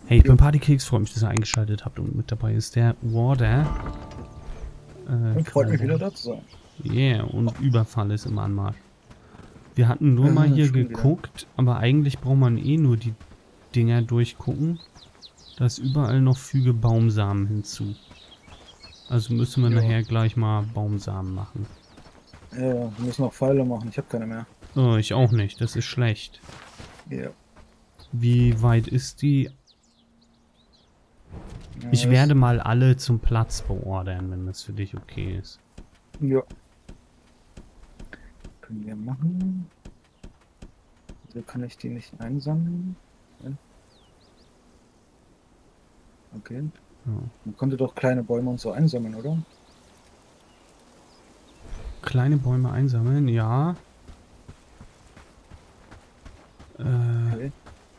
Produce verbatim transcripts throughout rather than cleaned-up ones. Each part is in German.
Hey, ich bin Partykeks, freue mich, dass ihr eingeschaltet habt und mit dabei ist der Warder. Äh, Und freut mich wieder da zu sein. Yeah, und Überfall ist im Anmarsch. Wir hatten nur mal Äh, hier schon wieder. geguckt, aber eigentlich braucht man eh nur die Dinger durchgucken. Da ist überall noch Füge Baumsamen hinzu. Also müssen wir Ja. nachher gleich mal Baumsamen machen. Ja, wir müssen noch Pfeile machen. Ich habe keine mehr. Oh, ich auch nicht, das ist schlecht. Ja. Wie weit ist die? Ja, Ich das- werde mal alle zum Platz beordern, wenn das für dich okay ist. Ja. Können wir machen. So kann ich die nicht einsammeln. Ja. Okay. Ja. Man konnte doch kleine Bäume und so einsammeln, oder? Kleine Bäume einsammeln, ja. Äh, Okay.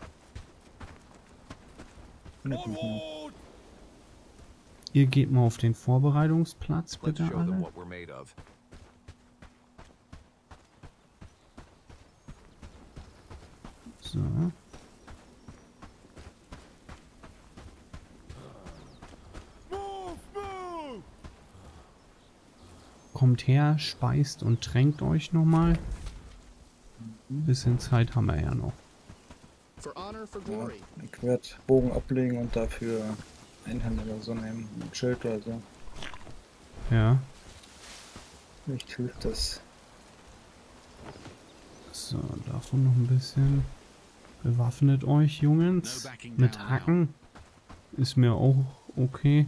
Ja, kann ich mal. ihr geht mal auf den Vorbereitungsplatz, Let's bitte show them alle. what we're made of. So. Kommt her, speist und tränkt euch nochmal. Bisschen Zeit haben wir ja noch. For honor, for Ja, glory. ich werde Bogen ablegen und dafür Einhand oder so nehmen. Ein Schild oder so. Ja. Vielleicht hilft das. So, davon noch ein bisschen. Bewaffnet euch, Jungs. Mit Hacken. Ist mir auch okay.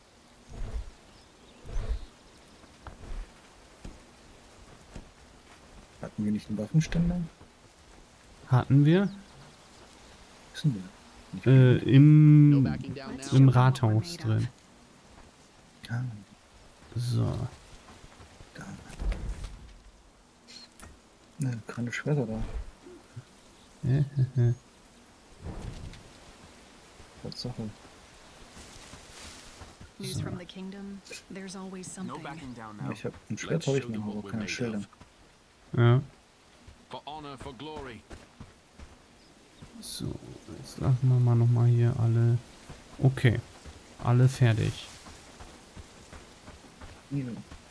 Hatten wir nicht einen Waffenständer? Hatten wir. Wissen wir. Nicht Äh, No im, backing down now. im Rathaus drin. Ah, So. da. Ne, keine Schwerter da. Tatsache. News from the kingdom. There's always No something. backing down now. Ich hab ein Let's Schwert, show habe ich them noch, what aber we're keine made Schilder. of. Ja. For honor, for glory. So, jetzt lassen wir mal nochmal hier alle. Okay. Alle fertig. Ja.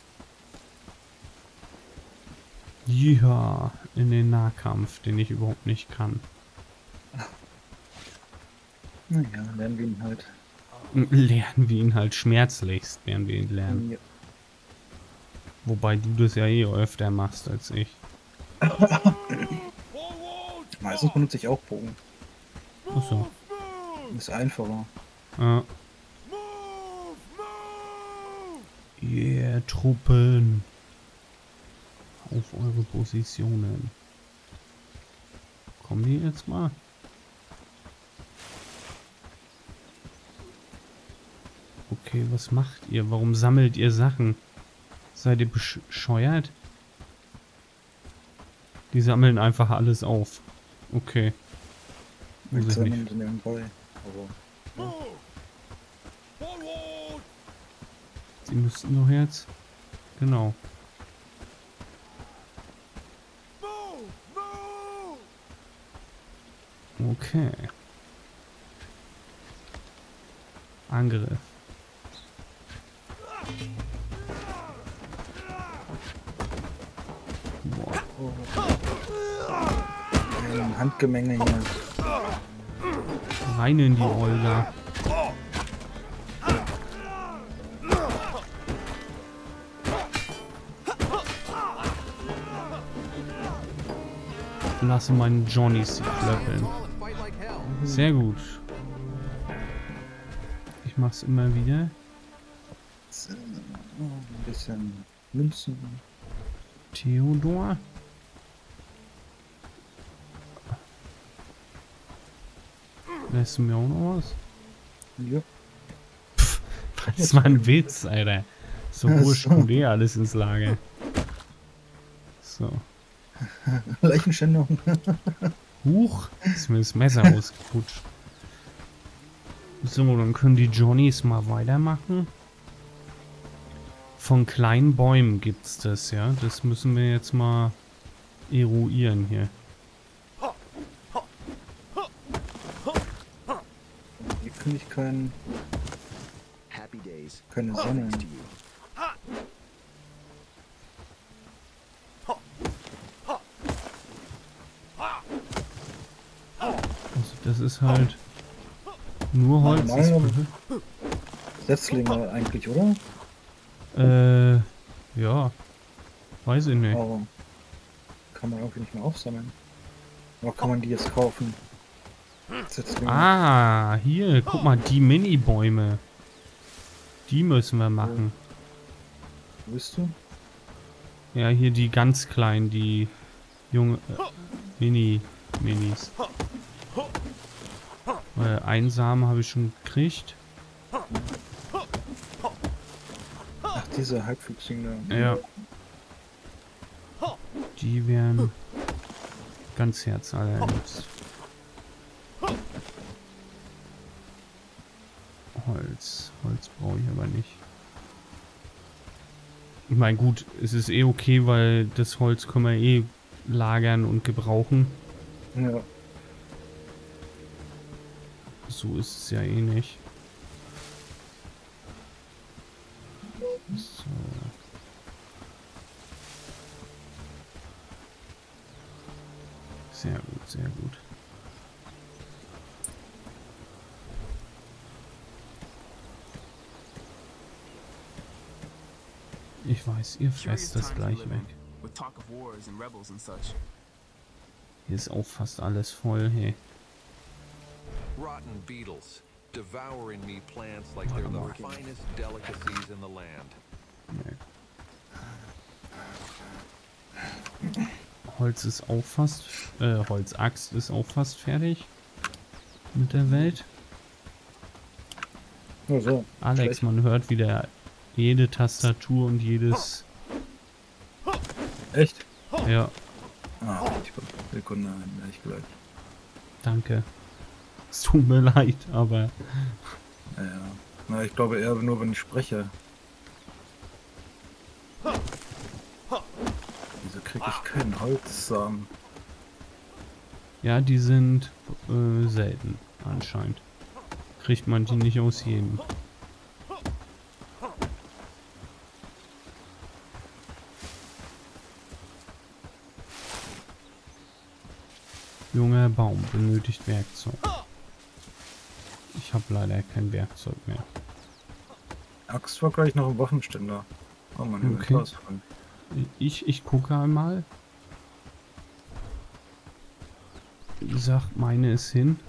Ja, in den Nahkampf, den ich überhaupt nicht kann. Naja, lernen wir ihn halt. Lernen wir ihn halt schmerzlichst, werden wir ihn lernen. Ja. Wobei du das ja eh öfter machst als ich. Meistens benutze ich auch Bogen. Achso. Ist einfacher. Ja. Yeah, Truppen. Auf eure Positionen. Kommen die jetzt mal? Okay, was macht ihr? Warum sammelt ihr Sachen? Seid ihr bescheuert? Die sammeln einfach alles auf. Okay. Muss Mit ich mich... Sammeln nebenbei. Aber Sie müssten doch jetzt... Genau. Okay. Angriff. Boah. ein Handgemenge hier. Rein in die Olga. Lasse meinen Johnnies klöppeln. Fight like hell. Sehr gut. Ich mach's immer wieder. So, ein bisschen Münzen. Theodor. Lässt du mir auch noch was? Ja. Das war ein Witz, Alter. So Ach wurscht, so. kommt eh alles ins Lager. So. Leichenschändung. Huch, ist mir das Messer ausgeputscht. So, dann können die Johnnies mal weitermachen. Von kleinen Bäumen gibt's das, ja. Das müssen wir jetzt mal eruieren hier. finde ich kein, Happy days. keine All Sonne. thanks to you. Also das ist halt nur Holz. Nein, Ist, Setzlinge eigentlich, oder? äh, ja. Weiß ich nicht. Aber kann man irgendwie nicht mehr aufsammeln. Aber kann man die jetzt kaufen? Setzlinge. Ah, hier, guck mal, die Mini-Bäume. Die müssen wir machen. Wo bist du? Ja, hier die ganz kleinen, die junge äh, Mini Minis. Äh, Einsamen habe ich schon gekriegt. Ach, diese Halbwüchsigen da. Ja. Die wären ganz herzallerliebst. Holz. Holz brauche ich aber nicht. Ich meine, gut, es ist eh okay, weil das Holz können wir eh lagern und gebrauchen. Ja. So ist es ja eh nicht. So. Sehr gut, sehr gut. Ich weiß, ihr fresst das gleich weg. With talk of wars and rebels and such. Hier ist auch fast alles voll, hey. Rotten beetles, devouring me plants like they're the finest delicacies in the land. Nee. Holz ist auch fast, äh, Holzaxt ist auch fast fertig mit der Welt. Nur so. Alex, Schlecht. man hört wieder jede Tastatur und jedes, Echt? ja, Ah, ich bin Sekunde, ehrlich gesagt. danke. Es tut mir leid, aber Ja, ja. Na, ich glaube eher nur, wenn ich spreche. Wieso kriege ich keinen Holzsamen? ja, die sind äh, selten anscheinend. Kriegt man die nicht aus jedem. Junger Baum benötigt Werkzeug. Ich habe leider kein Werkzeug mehr. Axt war gleich noch ein Waffenständer. Oh man, Okay. okay. Ich, ich gucke einmal. Sagt, meine ist hin.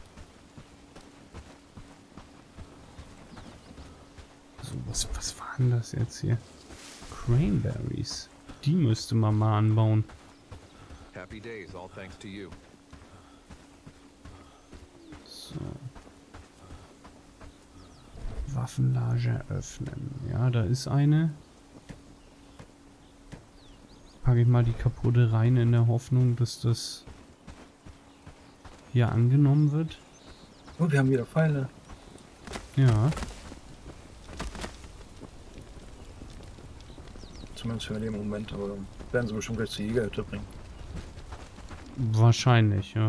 So, was, was war denn das jetzt hier? Cranberries. Die müsste man mal anbauen. Happy days, all thanks to you. So. Waffenlager öffnen. Ja, da ist eine. Packe ich mal die kaputte rein in der Hoffnung, dass das hier angenommen wird. Oh, wir haben wieder Pfeile. Ja. Zumindest für den Moment, aber dann werden sie bestimmt gleich zur Jägerhütte bringen. Wahrscheinlich, ja.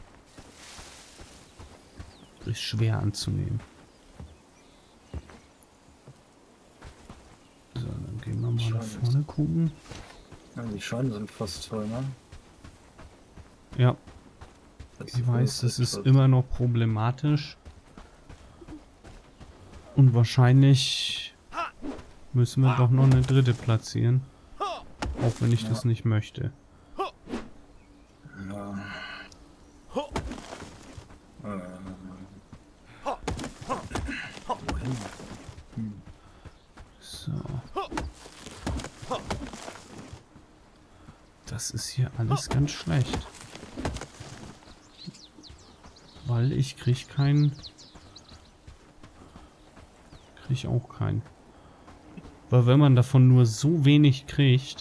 Ist schwer anzunehmen. So, dann gehen wir mal da Schade. vorne gucken. Ja, die Scheine sind fast voll, ne? Ja, Das ich weiß, das ist voll. immer noch problematisch. Und wahrscheinlich müssen wir doch noch eine dritte platzieren. Auch wenn ich Ja. das nicht möchte. Ja. Äh. Wohin? Hm. So. Das ist hier alles ganz schlecht. Weil ich krieg keinen... Krieg ich auch keinen. Weil wenn man davon nur so wenig kriegt...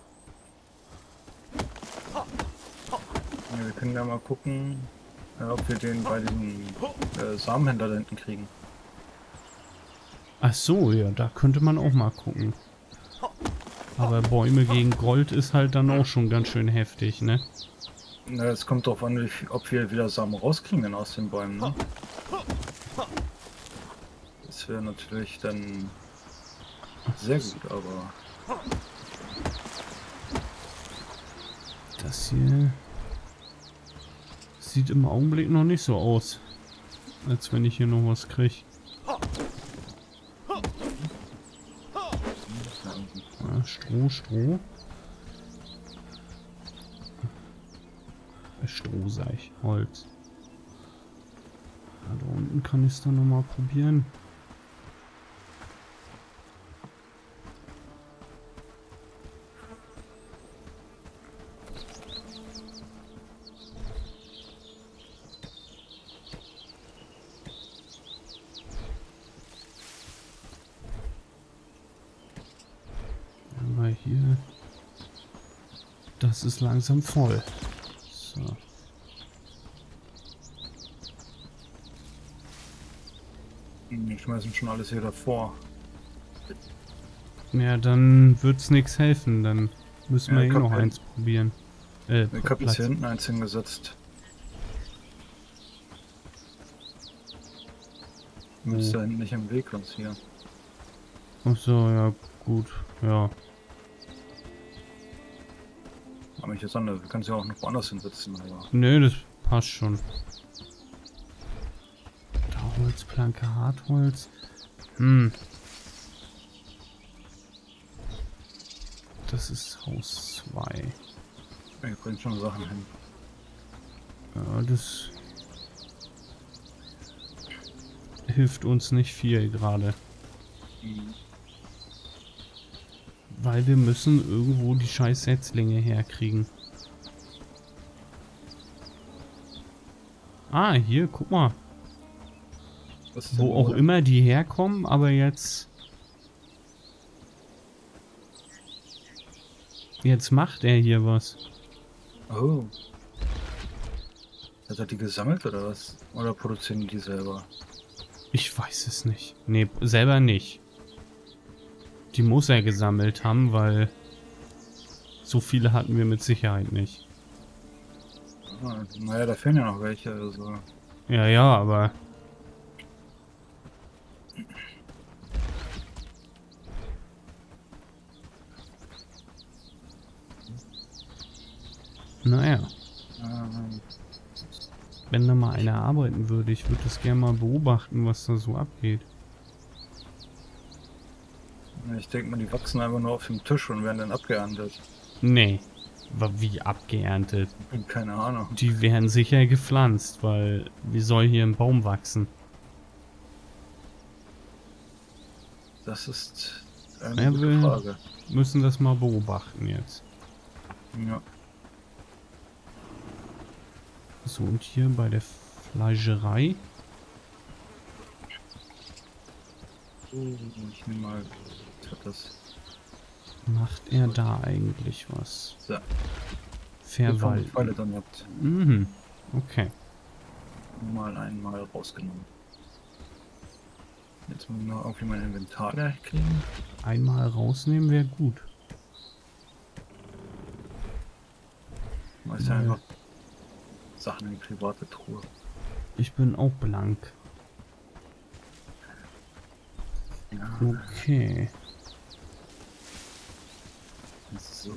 Ja, wir können ja mal gucken, äh, ob wir den bei diesem äh, Samenhändler da hinten kriegen. Ach so, ja, da könnte man auch mal gucken. Aber Bäume gegen Gold ist halt dann auch schon ganz schön heftig, ne? Na, es kommt darauf an, wie viel- ob wir wieder Samen rauskriegen denn aus den Bäumen, ne? Das wäre natürlich dann sehr gut, aber Das hier sieht im Augenblick noch nicht so aus, als wenn ich hier noch was kriege. Ja, Stroh, Stroh. Äh, Stroh, sag ich. Holz. Ja, da unten kann ich es dann nochmal probieren. Aber hier, das ist langsam voll. So. wir schmeißen schon alles hier davor. Ja, dann wird's nichts helfen. Dann müssen wir Ja, eh noch kommt eins probieren. Äh, Ich habe jetzt Platz. hier hinten eins hingesetzt. Du bist Oh. da hinten nicht im Weg uns hier. Ach so, ja, gut. Ja. Aber ich jetzt an, du kannst ja auch noch woanders hinsetzen, aber. Nö, das passt schon. Da Holzplanke, Hartholz. Hm. Das ist Haus zwei. Ich bringe schon Sachen hin. Ja, das hilft uns nicht viel gerade. Weil wir müssen irgendwo die scheiß Setzlinge herkriegen. Ah, hier, guck mal. Was ist Wo denn auch wohl? immer die herkommen, aber jetzt... Jetzt macht er hier was. Oh. Hat er die gesammelt oder was? Oder produzieren die selber? Ich weiß es nicht. Nee, selber nicht. Die muss er gesammelt haben, weil so viele hatten wir mit Sicherheit nicht. Ah, naja, da fehlen ja noch welche, also. Ja, ja, aber... Naja, Ähm, wenn da mal einer arbeiten würde, ich würde das gerne mal beobachten, was da so abgeht. ich denke mal, die wachsen einfach nur auf dem Tisch und werden dann abgeerntet. Nee, war wie abgeerntet. Keine Ahnung. Die werden sicher gepflanzt, weil wie soll hier ein Baum wachsen? Das ist eine Ja, gute wir Frage. müssen das mal beobachten jetzt. Ja. So, und hier bei der Fleischerei. Oh, ich nehme mal. Was hat das? Macht er da eigentlich was? So. Verwalten. Pfeile dann habt. Mhm. Okay. Mal einmal rausgenommen. Jetzt muss ich noch irgendwie mein Inventar leer kriegen. Einmal rausnehmen wäre gut. Mal ist ja einfach Sachen in die private Truhe. Ich bin auch blank. Ja, Okay. so.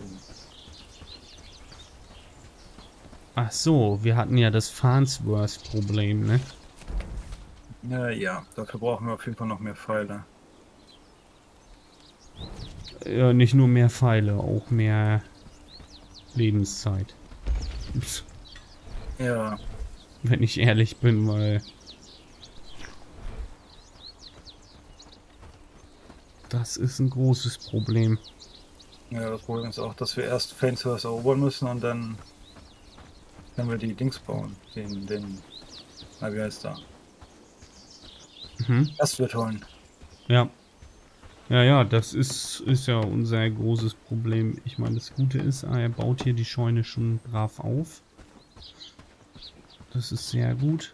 Ach so, wir hatten ja das Farnsworth-Problem, ne? Ja, ja, dafür brauchen wir auf jeden Fall noch mehr Pfeile. Ja, nicht nur mehr Pfeile, auch mehr Lebenszeit. Ja, Wenn ich ehrlich bin, weil... Das ist ein großes Problem. ja, das Problem ist auch, dass wir erst Fainsworth erobern müssen und dann können wir die Dings bauen. Den, den, na, wie heißt der? Mhm. Das wird holen. Ja. Ja, ja, das ist, ist ja unser großes Problem. Ich meine, das Gute ist, er baut hier die Scheune schon brav auf. Das ist sehr gut.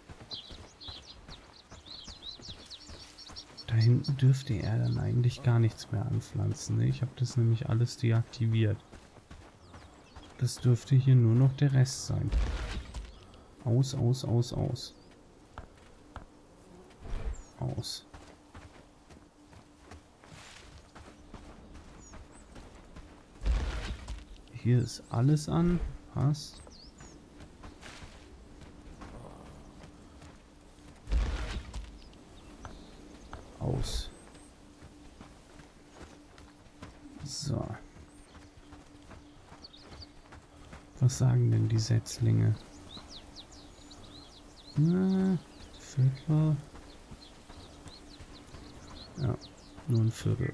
Da hinten dürfte er dann eigentlich gar nichts mehr anpflanzen. Ne? Ich habe das nämlich alles deaktiviert. Das dürfte hier nur noch der Rest sein. Aus, aus, aus, aus. Aus. Hier ist alles an. Passt. Aus. So. Was sagen denn die Setzlinge? Na, Viertel. Ja, nur ein Viertel.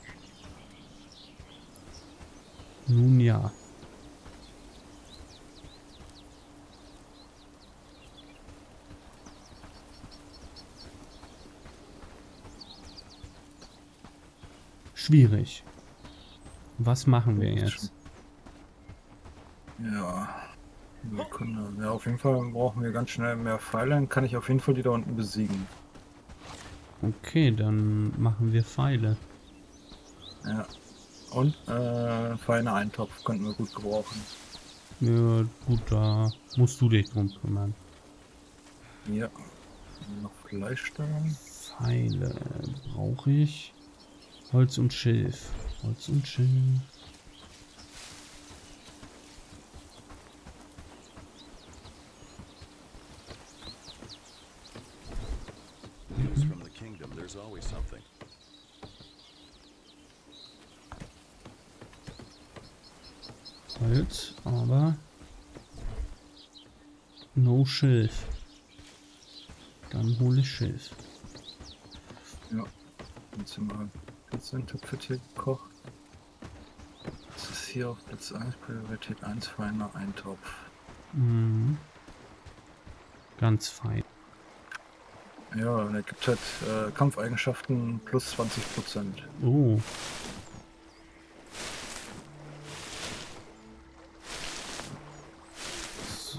Nun ja. Schwierig. Was machen wir jetzt? Ja. Sekunde. Ja, auf jeden Fall brauchen wir ganz schnell mehr Pfeile. Dann kann ich auf jeden Fall die da unten besiegen. Okay, dann machen wir Pfeile. Ja. Und äh, feiner Eintopf könnten wir gut gebrauchen. Ja, gut, da musst du dich drum kümmern. Ja. Noch Fleisch da. Pfeile brauche ich. Holz und Schilf. Holz und Schilf. News from the kingdom, there's always something. Holz, aber no Schilf. Dann hole ich Schilf. Ja. Jetzt sind wir vierzehn Töpfe gekocht. Das ist hier auf Platz eins, Priorität eins, feiner Eintopf. Mhm. Ganz fein. Ja, und er gibt halt äh, Kampfeigenschaften plus zwanzig Prozent. Oh. So.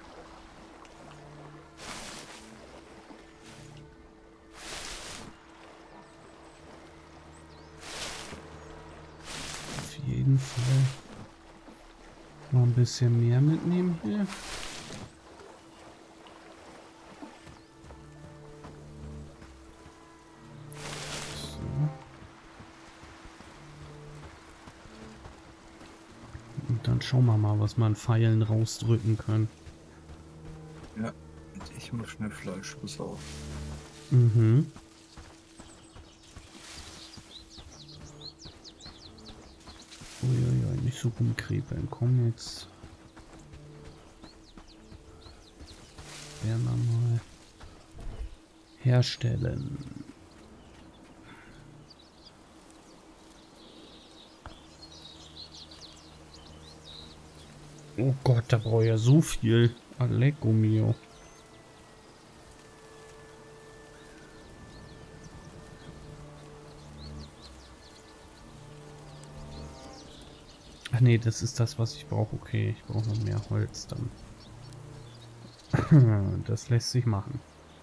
Auf jeden Fall mal ein bisschen mehr mitnehmen hier. Und dann schauen wir mal, was wir an Pfeilen rausdrücken können. Ja, und ich muss schnell Fleisch besorgen. Mhm. Uiuiui, nicht so rumkrepeln. Komm jetzt. Werden wir mal herstellen. Oh Gott, da brauche ich ja so viel. Aleko mio. Ach nee, das ist das, was ich brauche. Okay, ich brauche noch mehr Holz dann. Das lässt sich machen.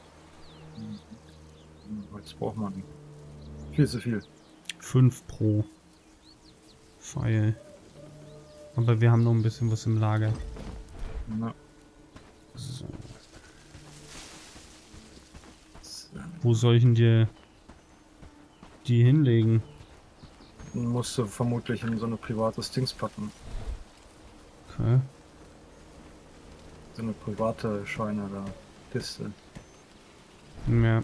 Jetzt braucht man viel zu viel. fünf pro Pfeil. Aber wir haben noch ein bisschen was im Lager. Ja. So. So. Wo soll ich denn dir die hinlegen? Musst du vermutlich in so eine privates Dings packen. Okay. So eine private Scheune da. Kiste. Ja.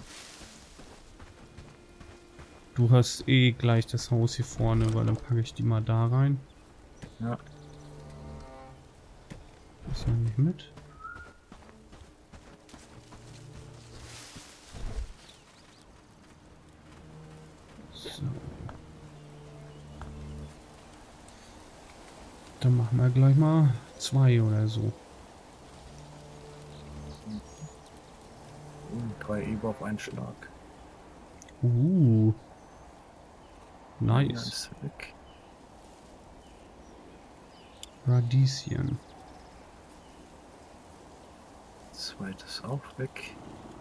Du hast eh gleich das Haus hier vorne, weil dann packe ich die mal da rein. Ja. Ist ja nicht mit. So. Dann machen wir gleich mal zwei oder so. Uh, drei Eber auf einen Schlag. Uh. Ja, Nice. ist weg. Radieschen. Zweites auch weg.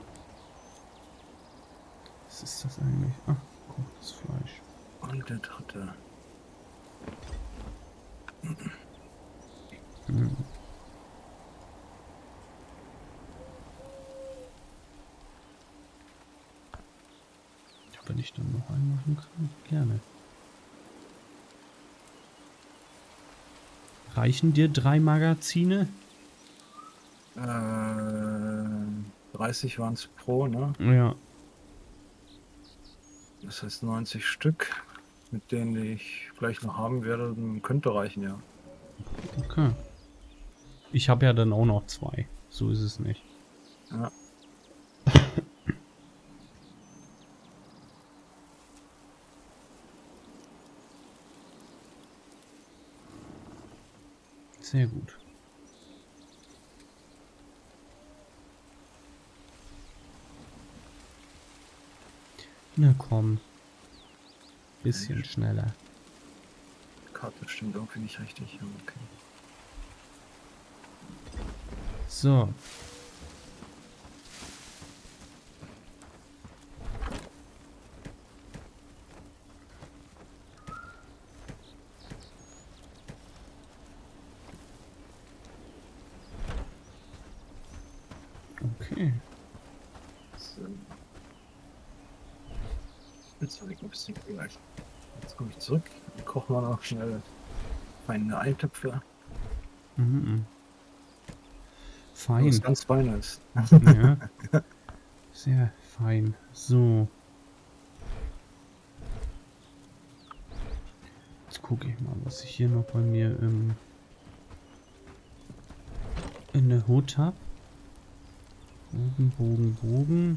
Was ist das eigentlich? Ah, kochtes Fleisch. Und der dritte. Hm. Wenn ich dann noch einen machen kann, gerne. Reichen dir drei Magazine? Äh, dreißig waren es pro, ne? Ja. Das heißt neunzig Stück, mit denen ich vielleicht noch haben werde, könnte reichen, ja. Okay. Ich habe ja dann auch noch zwei. So ist es nicht. Ja. Sehr gut. Na komm. Bisschen schneller. Die Karte stimmt irgendwie nicht richtig. Okay. So. Okay. So. Jetzt habe ich ein bisschen gleich. Jetzt komme ich zurück. Dann kochen wir noch schnell feine Eintöpfe. Mhm. Was Fein. ganz fein ist. Ja. Sehr fein. So. Jetzt gucke ich mal, was ich hier noch bei mir im in der Hut habe. Bogen, Bogen, Bogen.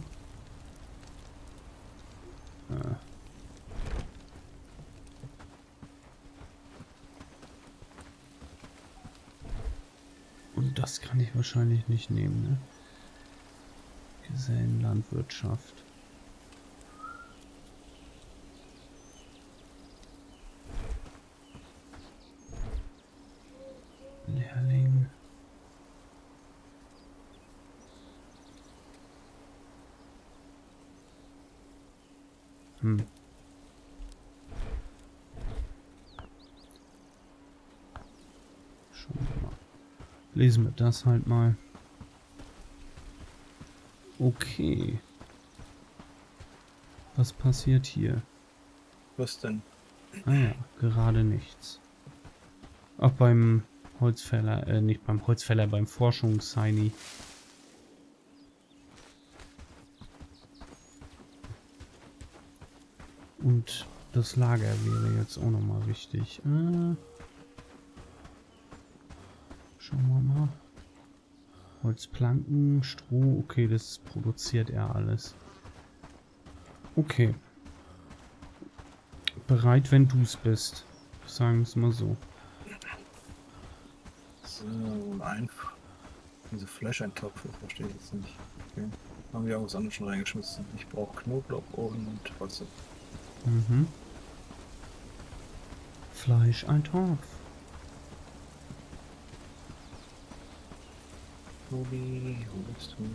Ah. Und das kann ich wahrscheinlich nicht nehmen, ne? Gesellenlandwirtschaft. Lehrling. Hm. Schauen wir mal. Lesen wir das halt mal. Okay. Was passiert hier? Was denn? Ah ja, gerade nichts. Auch beim Holzfäller, äh, nicht beim Holzfäller, beim Forschungsheini. Und das Lager wäre jetzt auch nochmal wichtig. Äh, schauen wir mal. Holzplanken, Stroh, okay, das produziert er alles. Okay. Bereit, wenn du es bist. Sagen wir es mal so. So, einfach. Diese Fleischeintopf, das verstehe ich jetzt nicht. Okay. Haben wir irgendwas anderes schon reingeschmissen. Ich brauche Knoblauch und Wasser. Mhm. Fleisch, ein Topf. Nobi, wo bist du?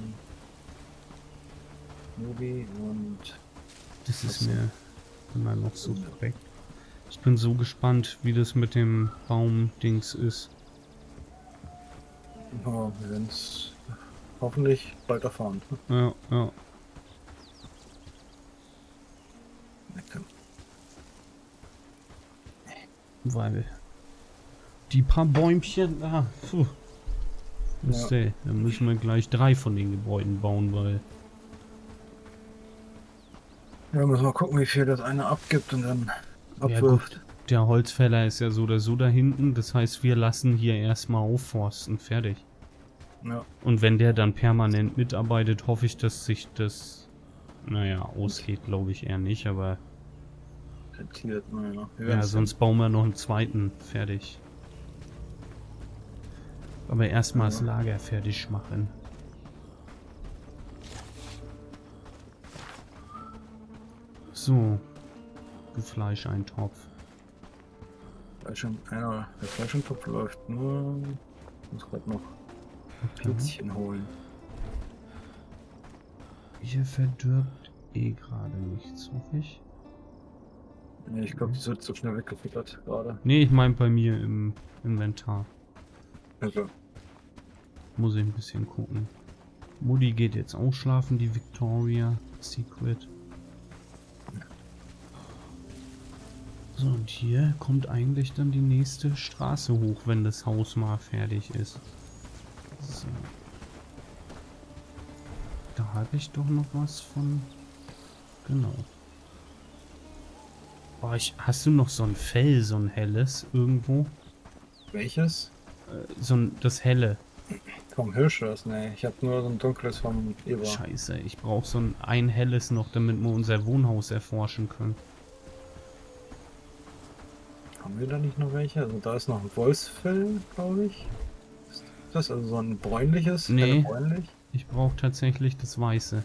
Nobi und... Das ist Wasser. mir immer noch so korrekt. Ich bin so gespannt, wie das mit dem Baum-Dings ist. Ja, wir werden es hoffentlich bald erfahren. Ja, ja. Lecker. Weil die paar Bäumchen da. Puh. Ja. Ja. Dann müssen wir gleich drei von den Gebäuden bauen, weil. Ja, müssen wir gucken, wie viel das eine abgibt und dann Ja, abwirft. der Holzfäller ist ja so oder so da hinten. Das heißt, wir lassen hier erstmal aufforsten. Fertig. Ja, Und wenn der dann permanent mitarbeitet, hoffe ich, dass sich das, naja, ausgeht, glaube ich eher nicht, aber rentiert, naja. Wir ja, werden's sonst bauen wir noch einen zweiten fertig. Aber erstmal das Ja. Lager fertig machen. So, Fleischeintopf. Fleisch und, einer, der Fleischeintopf läuft nur. Ich muss gerade noch Plätzchen holen. Hier verdirbt eh gerade nichts, hoffe ich. Nee, ich glaube, die wird so schnell weggefüttert gerade. Nee, ich meine bei mir im Inventar. Also, Muss ich ein bisschen gucken. Mutti geht jetzt auch schlafen, die Victoria Secret. So, und hier kommt eigentlich dann die nächste Straße hoch, wenn das Haus mal fertig ist. So. Da habe ich doch noch was von... Genau. Oh, ich, hast du noch so ein Fell, so ein helles irgendwo? Welches? Äh, so ein, das helle. Vom Hirsch das? Ne, ich habe nur so ein dunkles vom Eber. Scheiße, ich brauche so ein, ein helles noch, damit wir unser Wohnhaus erforschen können. Haben wir da nicht noch welche? Also da ist noch ein Wolfsfell, glaube ich. Ist das also so ein bräunliches? Nee. Helle bräunlich? Ich brauche tatsächlich das Weiße.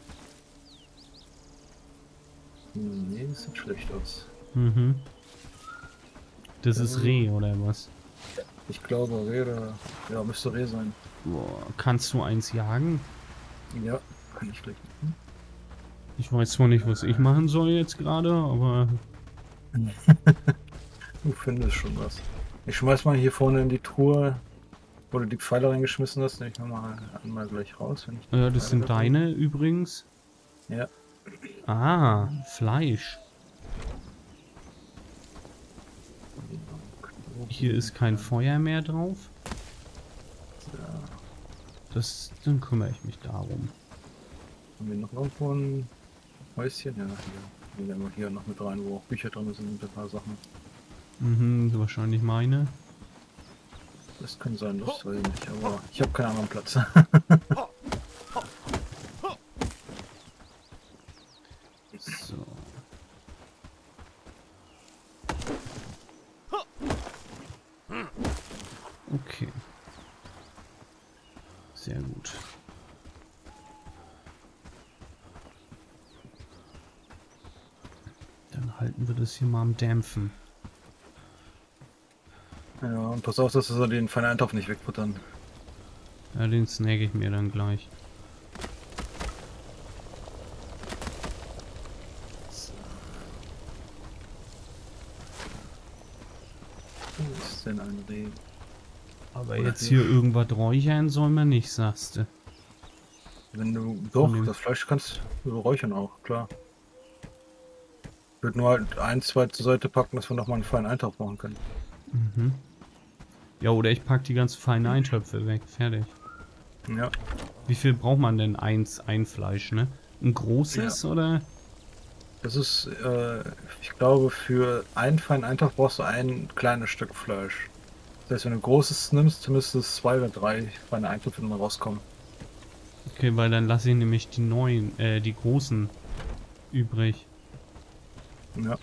Nee, das sieht schlecht aus. Mhm. Das ist Ähm. Reh oder was? Ich glaube, Reh oder... Ja, müsste Reh sein. Boah, kannst du eins jagen? Ja, kann ich gleich machen. Ich weiß zwar nicht, was ich machen soll jetzt gerade, aber... Du findest schon was. Ich schmeiß mal hier vorne in die Truhe, wo du die Pfeile reingeschmissen hast. Ich mach mal einmal gleich raus. Wenn ich Äh, das Pfeile sind habe. deine übrigens. Ja. Ah, Fleisch. Hier ist kein Feuer mehr drauf. Ja. Das, dann kümmere ich mich darum. Haben wir noch irgendwo ein Häuschen? Ja, hier. Nehmen wir hier noch mit rein, wo auch Bücher drin sind und ein paar Sachen. Mhm, wahrscheinlich meine. Das kann sein, das weiß ich nicht, aber ich habe keinen anderen Platz. So. Okay. Sehr gut. Dann halten wir das hier mal am Dämpfen. Ja, und pass auf, dass wir den feinen Eintopf nicht wegfuttern. Ja, den snag ich mir dann gleich. Wo ist denn ein Reh? Aber jetzt hier irgendwas räuchern soll man nicht, sagst du. Wenn du... Doch, dem- das Fleisch kannst du räuchern auch, klar. Ich würde nur halt ein, zwei zur Seite packen, dass wir nochmal einen feinen Eintopf machen können. Mhm. Ja, oder ich pack die ganzen feinen Eintöpfe weg. Fertig. Ja, Wie viel braucht man denn? Eins, ein Fleisch, ne? Ein großes oder? das ist, äh, ich glaube, für einen feinen Eintopf brauchst du ein kleines Stück Fleisch. Das heißt, wenn du großes nimmst, müsste es zwei oder drei feine Eintöpfe immer rauskommen. Okay, weil dann lasse ich nämlich die neuen, äh, die großen übrig. Ja.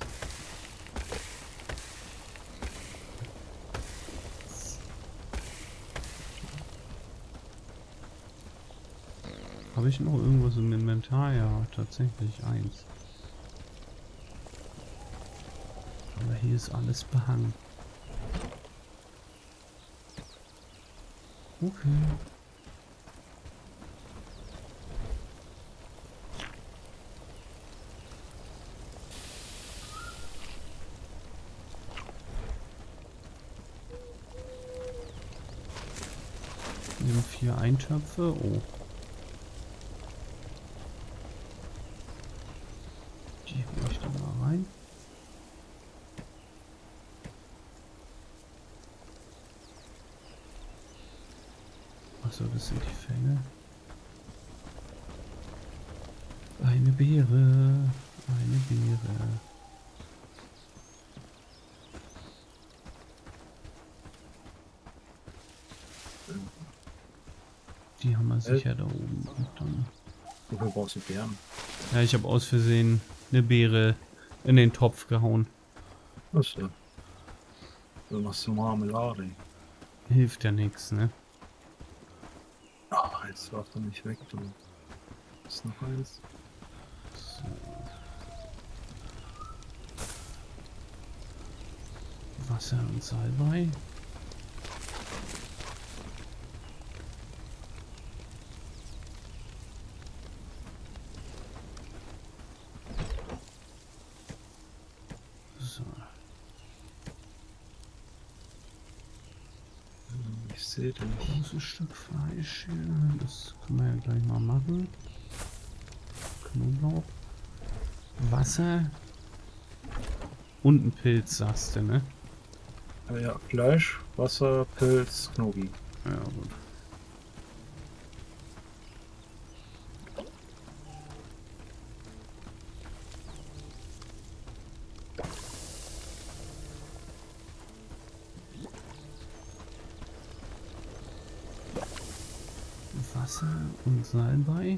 Habe ich noch irgendwas im Inventar? Ja, tatsächlich eins. Aber hier ist alles behangen. Okay. Nehmen vier Eintöpfe. Oh. Die hole ich dann mal rein. Achso, das sind die Fänge. Eine Beere. Eine Beere. Die haben wir sicher da oben. Und dann Wofür brauchst du Beeren? ja, ich habe aus Versehen eine Beere in den Topf gehauen. Achso. Du machst du Marmelade. Hilft ja nichts, ne? Ah, jetzt warf doch nicht weg, du. Ist noch eins? So. Wasser und Salbei. So. Ich sehe den nicht. Großes Stück Fleisch hier. Das können wir ja gleich mal machen. Knoblauch. Wasser. Und ein Pilz, sagst du, ne? Aber ja, Fleisch, Wasser, Pilz, Knobi. Ja, gut. Wasser und Salbei.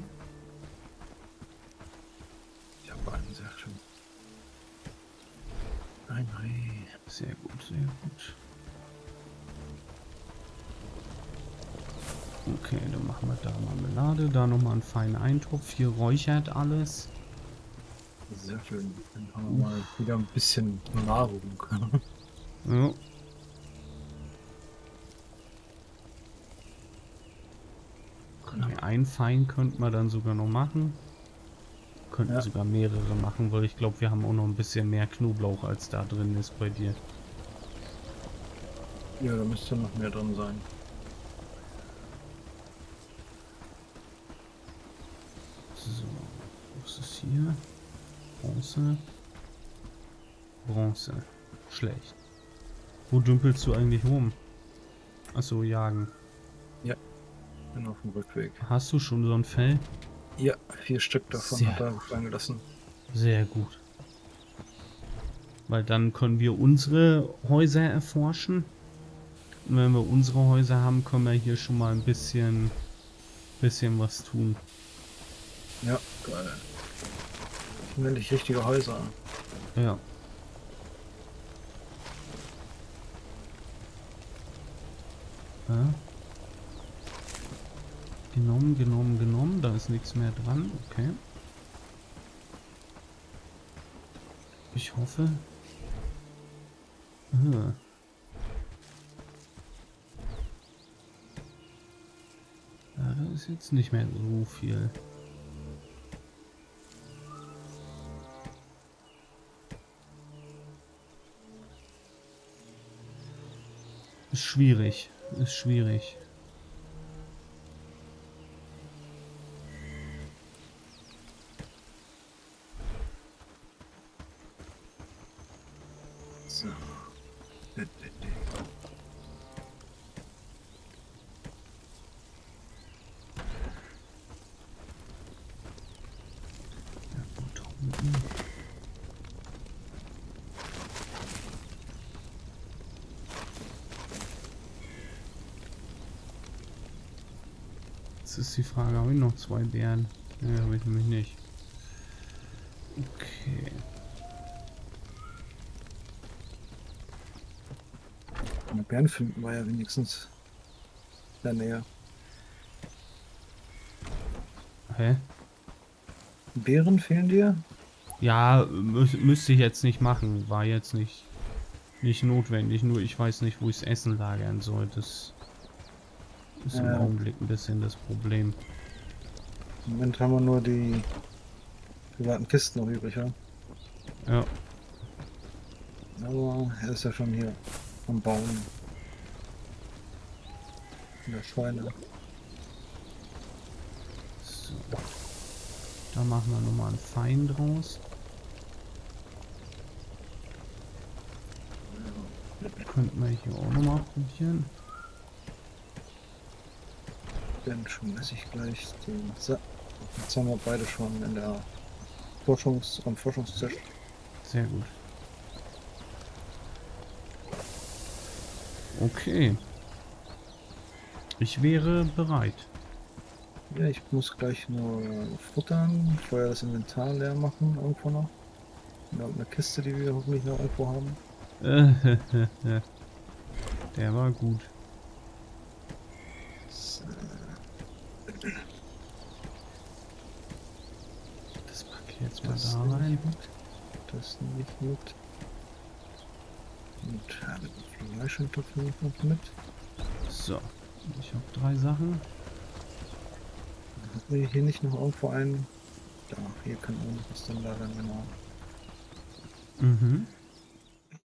Ich habe einen, sehr schön. Ein Reh. Sehr gut, sehr gut. Okay, dann machen wir da Marmelade, da nochmal einen feinen Eintopf. Hier räuchert alles. Sehr schön. Dann haben wir mal wieder ein bisschen Nahrung. Ja. Okay, ein fein könnten wir dann sogar noch machen. Könnten Ja. sogar mehrere machen, weil ich glaube, wir haben auch noch ein bisschen mehr Knoblauch, als da drin ist bei dir. Ja, da müsste noch mehr drin sein. So, was ist hier? Bronze. Bronze. Schlecht. Wo dümpelst du eigentlich rum? Achso, jagen. Bin auf dem Rückweg. Hast du schon so ein Fell? Ja, vier Stück davon Sehr hat er fallen gelassen. Sehr gut. Weil dann können wir unsere Häuser erforschen. Und wenn wir unsere Häuser haben, können wir hier schon mal ein bisschen, bisschen was tun. Ja, geil. Nämlich richtige Häuser. Ja. Ja. Genommen, genommen, genommen. Da ist nichts mehr dran. Okay. Ich hoffe. Ah. Ja, da ist jetzt nicht mehr so viel. Ist schwierig. Ist schwierig. So. Ja, gut, unten. Jetzt ist die Frage, habe ich noch zwei Bären? Ne, habe ich nämlich nicht. Okay. Eine Bären finden wir ja wenigstens in der Nähe. Hä? Beeren fehlen dir? Ja, mü müsste ich jetzt nicht machen. War jetzt nicht, nicht notwendig. Nur ich weiß nicht, wo ich das Essen lagern soll. Das ist im Ja. Augenblick ein bisschen das Problem. Im Moment haben wir nur die privaten Kisten noch übrig, ja? Ja. Aber er ist ja schon hier am Bauen. In der Scheune. So. Da machen wir nochmal einen Fein draus. Könnten wir hier auch nochmal probieren. Dann schmeiße ich gleich den Sa Jetzt haben wir beide schon in der Forschungs am Forschungstisch. Sehr gut. Okay. Ich wäre bereit. Ja, ich muss gleich nur futtern, vorher das Inventar leer machen, irgendwo noch. Und irgendeine Kiste, die wir hoffentlich noch irgendwo haben. Der war gut. So. Das packe ich jetzt mal Das da nehme rein. ich mit. Das nehme ich mit. Und ja, mit dem Fleisch und Topf nehme ich noch mit. So. Ich habe drei Sachen. Hatten wir hier nicht noch irgendwo einen? Da, hier kann man was dann lagern, genau. Mhm.